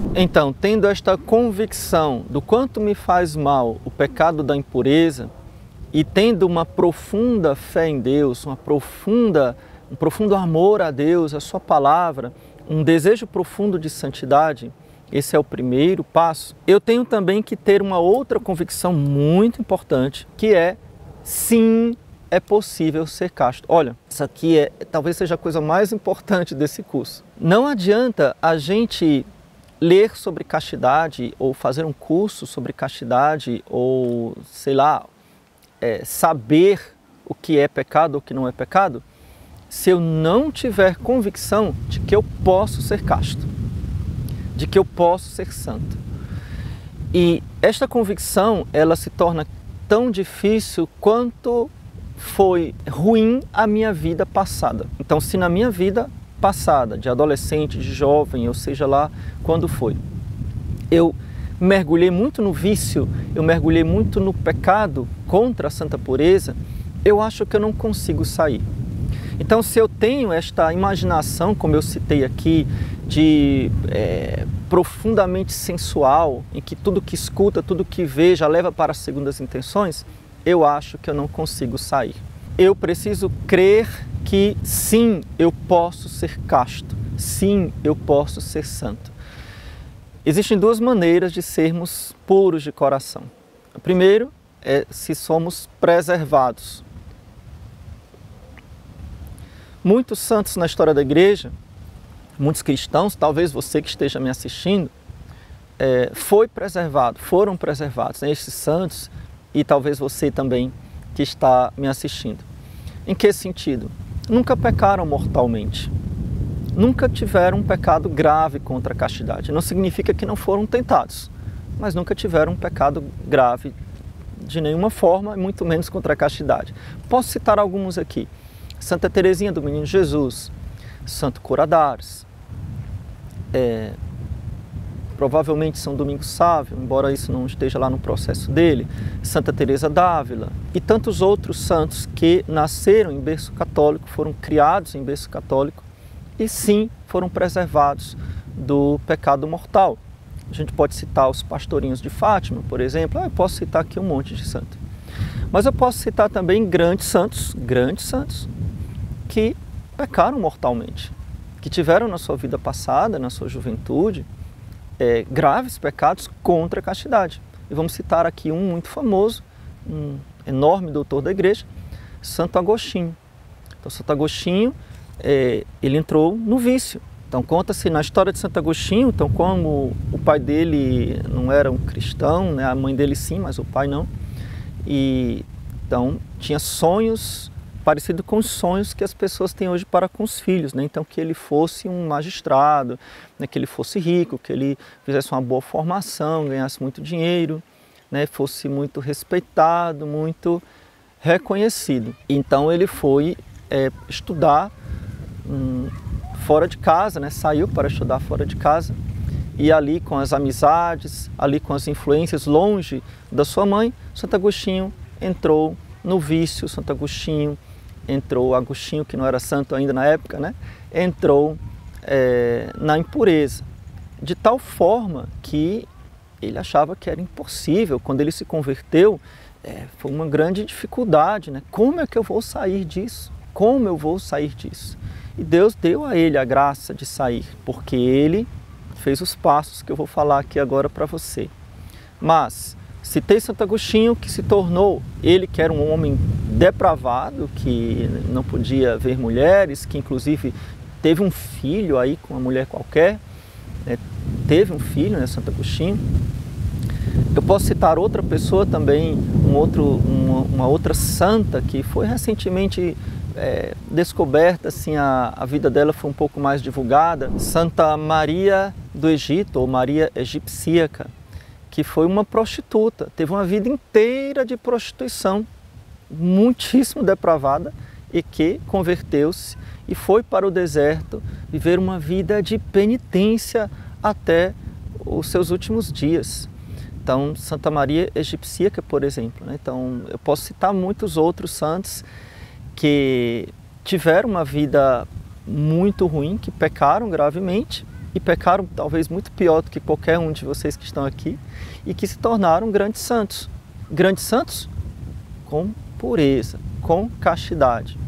Então, tendo esta convicção do quanto me faz mal o pecado da impureza e tendo uma profunda fé em Deus, um profundo amor a Deus, a sua palavra, um desejo profundo de santidade, esse é o primeiro passo. Eu tenho também que ter uma outra convicção muito importante, que é, sim, é possível ser casto. Olha, isso aqui talvez seja a coisa mais importante desse curso. Não adianta a gente ler sobre castidade ou fazer um curso sobre castidade ou, sei lá, saber o que é pecado ou o que não é pecado, se eu não tiver convicção de que eu posso ser casto, de que eu posso ser santo. E esta convicção, ela se torna tão difícil quanto foi ruim a minha vida passada. Então, se na minha vida passada, de adolescente, de jovem, ou seja lá quando foi, eu mergulhei muito no vício, eu mergulhei muito no pecado contra a santa pureza, eu acho que eu não consigo sair. Então, se eu tenho esta imaginação, como eu citei aqui, de profundamente sensual, em que tudo que escuta, tudo que vê já leva para as segundas intenções, eu acho que eu não consigo sair. Eu preciso crer que sim, eu posso ser casto, sim, eu posso ser santo. Existem duas maneiras de sermos puros de coração. O primeiro é se somos preservados. Muitos santos na história da igreja, muitos cristãos, talvez você que esteja me assistindo, foram preservados, né? Esses santos, e talvez você também que está me assistindo. Em que sentido? Nunca pecaram mortalmente. Nunca tiveram um pecado grave contra a castidade. Não significa que não foram tentados, mas nunca tiveram um pecado grave de nenhuma forma, muito menos contra a castidade. Posso citar alguns aqui. Santa Teresinha do Menino Jesus, Santo Coradares, provavelmente São Domingos Sávio, embora isso não esteja lá no processo dele, Santa Teresa d'Ávila e tantos outros santos que nasceram em berço católico, foram criados em berço católico e sim foram preservados do pecado mortal. A gente pode citar os pastorinhos de Fátima, por exemplo. Eu posso citar aqui um monte de santo. Mas eu posso citar também grandes santos, que pecaram mortalmente, que tiveram na sua vida passada, na sua juventude, graves pecados contra a castidade. E vamos citar aqui um muito famoso, um enorme doutor da igreja, Santo Agostinho. Então, Santo Agostinho, ele entrou no vício. Então, conta-se na história de Santo Agostinho, então, como o pai dele não era um cristão, né? A mãe dele sim, mas o pai não. E então, tinha sonhos parecidos com os sonhos que as pessoas têm hoje para com os filhos, né? Então, que ele fosse um magistrado, né? Que ele fosse rico, que ele fizesse uma boa formação, ganhasse muito dinheiro, né? Fosse muito respeitado, muito reconhecido. Então, ele foi estudar fora de casa, né? Saiu para estudar fora de casa e ali com as amizades, ali com as influências, longe da sua mãe, Santo Agostinho entrou no vício. Santo Agostinho que não era santo ainda na época, né? Entrou na impureza, de tal forma que ele achava que era impossível. Quando ele se converteu, foi uma grande dificuldade, né? Como é que eu vou sair disso? Como eu vou sair disso? E Deus deu a ele a graça de sair, porque ele fez os passos que eu vou falar aqui agora para você. Mas citei Santo Agostinho, que se tornou, ele que era um homem depravado, que não podia ver mulheres, que inclusive teve um filho aí com uma mulher qualquer, né? Teve um filho, né, Santo Agostinho. Eu posso citar outra pessoa também, uma outra santa que foi recentemente descoberta, assim, a vida dela foi um pouco mais divulgada, Santa Maria do Egito, ou Maria Egipcíaca, que foi uma prostituta, teve uma vida inteira de prostituição, muitíssimo depravada, e que converteu-se e foi para o deserto viver uma vida de penitência até os seus últimos dias. Então, Santa Maria Egipcíaca, por exemplo, né? Então, eu posso citar muitos outros santos que tiveram uma vida muito ruim, que pecaram gravemente e pecaram talvez muito pior do que qualquer um de vocês que estão aqui e que se tornaram grandes santos. Grandes santos com pureza, com castidade.